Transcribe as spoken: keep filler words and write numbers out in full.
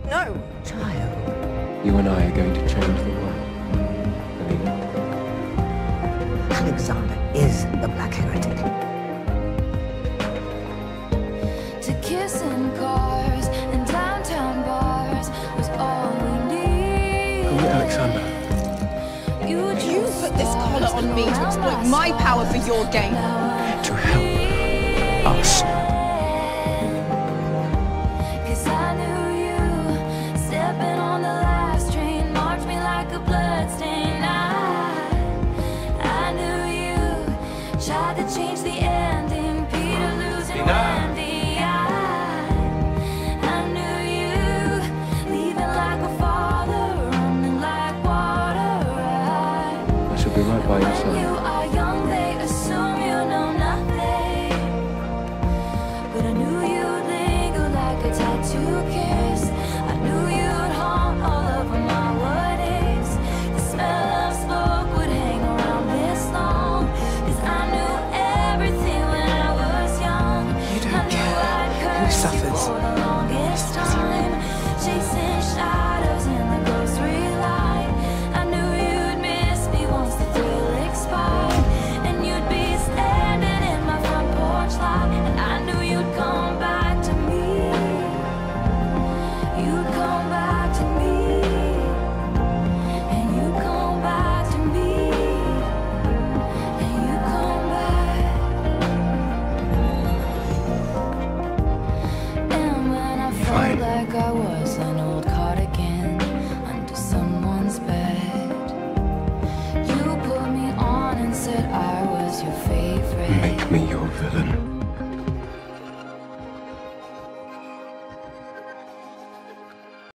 No. Child. You and I are going to change the world. Believe it. Alexander is the Black Heretic. To kiss in cars and downtown bars was all we need. Call me Alexander. You put this collar on me to exploit my power for your gain. To help us. Cause I knew you, stepping on the last train, marked me like a bloodstain. I, I knew you, tried to change the ending, Peter losing Wendy. I, I knew you, leaving like a father, running like water. I, I shall be right by your when you side. are young, they assume you know nothing. But I knew you'd linger like a tattoo kiss. I knew you'd haunt all over my what ifs. The smell of smoke would hang around this long. Cause I knew everything when I was young. You don't I knew care I'd who curse you suffers. for the longest time. Chasing shadows in the grocery line. I knew you'd miss me once the thrill expired. And you'd be standing in my front porch lot. And I knew you'd come back to me. You'd come back to me. And you'd come back to me. And you'd come back. And when I felt Fine. like I was an old